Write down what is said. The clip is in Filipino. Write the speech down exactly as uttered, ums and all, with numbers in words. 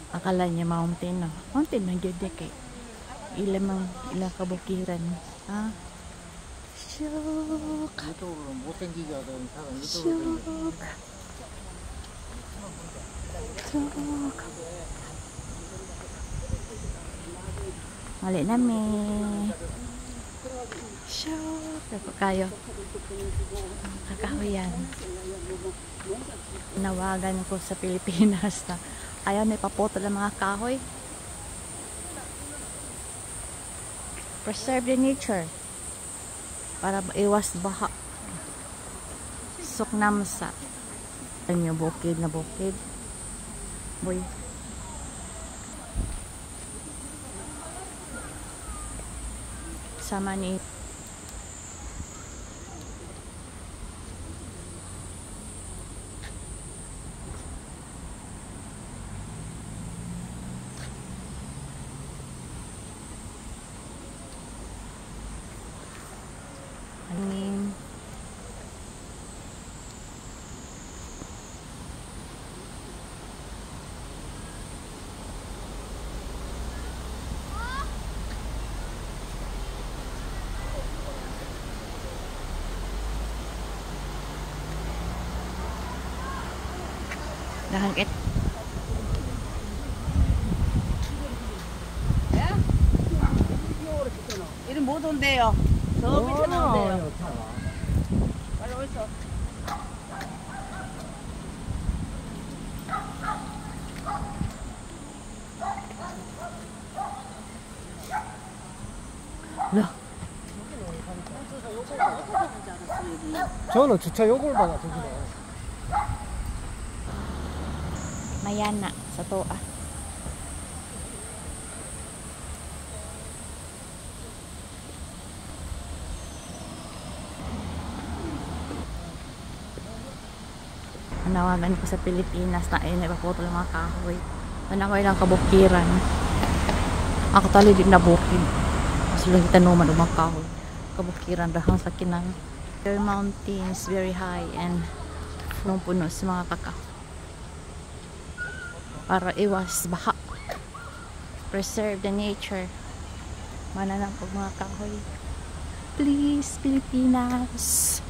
Akala niya mountain, no? Mountain na gyud kay ilang mang ilang kabukiran. Ah. Shook. Shook. Shook. Mali na mi. Shook. Dako kayo. Kakahuyan. Nawagan ko sa Pilipinas na ayaw na ipapoto ng mga kahoy. Preserve the nature para iwas baha. Suknamsa. Ano yung bukid na bukid. Boy. Sama ni hangin. Nakangkit. 이름 못 온대요. 저 밑에 나온대요. 빨리 오이소. 야. 저는 주차 요금을 받아 저기는. Mayana sa toa. Nawagan ko sa Pilipinas na ayun, ipapoto ng mga kahoy. Manakoy lang kabukiran. Ako tali din na bukid. Mas lang tanuman ng mga kahoy. Kabukiran rahang sa kinang. There are mountains very high and punong-puno sa mga kakao. Para iwas baha. Preserve the nature. Mananang pag mga kahoy. Please, Pilipinas.